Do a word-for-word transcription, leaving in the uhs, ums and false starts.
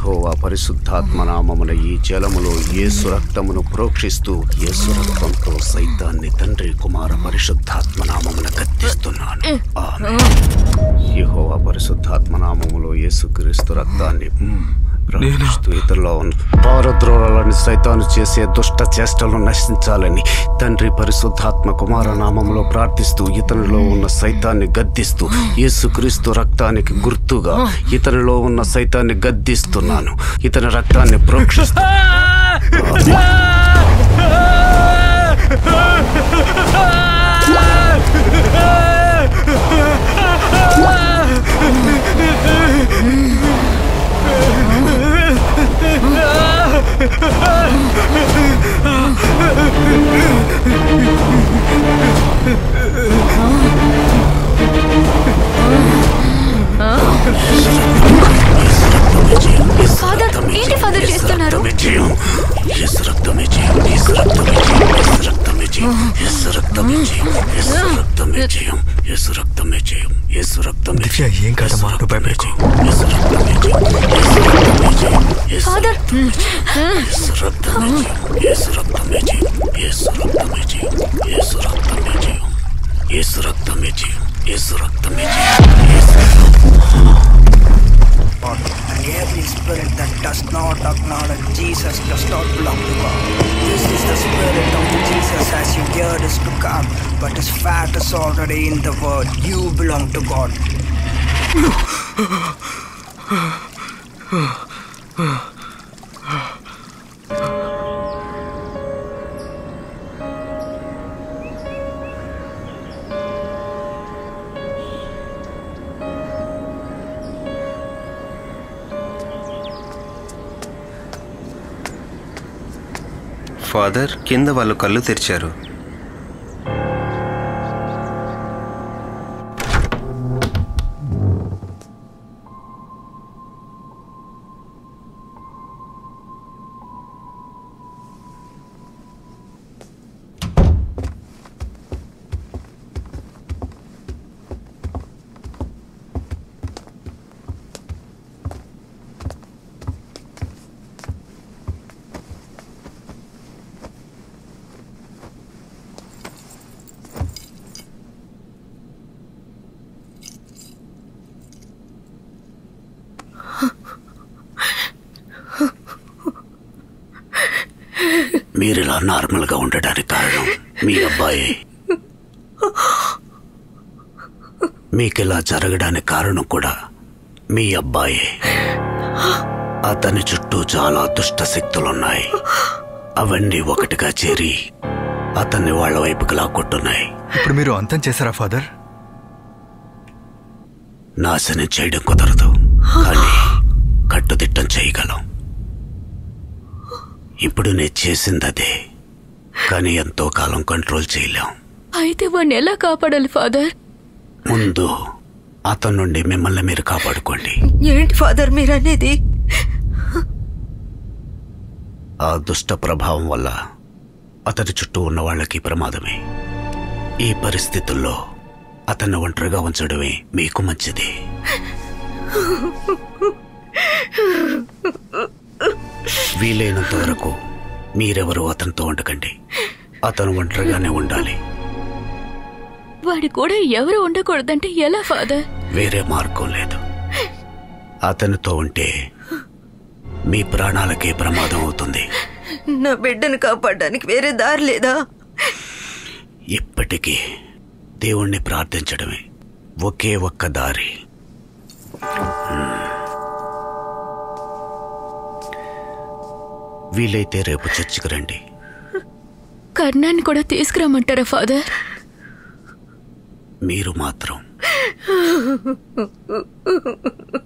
యెహోవా పరిశుద్ధాత్మ నామమున ఈ జలములో యేసు రక్తమును ప్రోక్షిస్తూ యేసు రక్తంతో సైతాన్ని తండ్రి కుమార పరిశుద్ధాత్మ నామమున గద్దిస్తున్నాను. ఆమేన్. యెహోవా పరిశుద్ధాత్మ నామములో యేసుక్రీస్తు రక్తాన్ని ప్రవహిస్తూ ఇతరులో పారద్రోలాలని సైతాను చేసే దుష్ట చేష్టలను నశించాలని తండ్రి పరిశుద్ధాత్మ కుమార నామములో ప్రార్థిస్తూ ఇతనిలో ఉన్న సైతాన్ని గద్దిస్తూ యేసుక్రీస్తు రక్తానికి గుర్తుగా ఇతనిలో ఉన్న సైతాన్ని గద్దిస్తున్నాను. ఇతని రక్తాన్ని ప్రోక్షిస్తూ ఏంటి ఫాదర్ చేస్తున్నారు? ఏం కాదమ్మా, నువ్వు భయపడకు. Father And every spirit that does not acknowledge Jesus does not belong to God. This is the spirit of Jesus as you hear this to come, but his fat is already in the word. You belong to God. Father, కింద వాళ్ళు కళ్ళు తెరిచారు. మీరిలా నార్మల్గా ఉండడానికి కారణం మీ అబ్బాయి. మీకిలా జరగడానికి కారణం కూడా మీ అబ్బాయి. అతని చుట్టూ చాలా దుష్ట శక్తులున్నాయి. అవన్నీ ఒకటిగా చేరి అతన్ని వాళ్ళ వైపుకి లాక్కొట్టున్నాయి. ఇప్పుడు మీరు అంతం చేశారా ఫాదర్? నాశనం చేయడం కుదరదు, కానీ కట్టుదిట్టం చేయగలం. ఇప్పుడు నేను చేసింది అదే, కానీ ఎంతో కాలం కంట్రోల్ చేయలేం. అయితే వాడిని ఎలా కాపాడాలి ఫాదర్? ముందు అతని నుండి మిమ్మల్ని మీరు కాపాడుకోండి. ఏంటి ఫాదర్ మీరనేది? ఆ దుష్ట ప్రభావం వల్ల అతని చుట్టూ ఉన్న వాళ్ళకి ప్రమాదమే. ఈ పరిస్థితుల్లో అతన్ని ఒంటరిగా ఉంచడమే మీకు మంచిది. వీలైనంత వరకు మీరెవరూ అతనితో ఉండకండి. అతను ఒంటరిగానే ఉండాలి. వాడి కూడా ఎవరు ఉండకూడదంటే ఎలా ఫాదర్? వేరే మార్గం లేదు. అతనితో ఉంటే మీ ప్రాణాలకే ప్రమాదం అవుతుంది. నా బిడ్డను కాపాడడానికి వేరే దారి లేదా? ఇప్పటికీ దేవుణ్ణి ప్రార్థించడమే ఒకే ఒక్క దారి. వీలైతే రేపు చర్చికి రండి. కర్ణాన్ని కూడా తీసుకురమ్మంటారా ఫాదర్? మీరు మాత్రం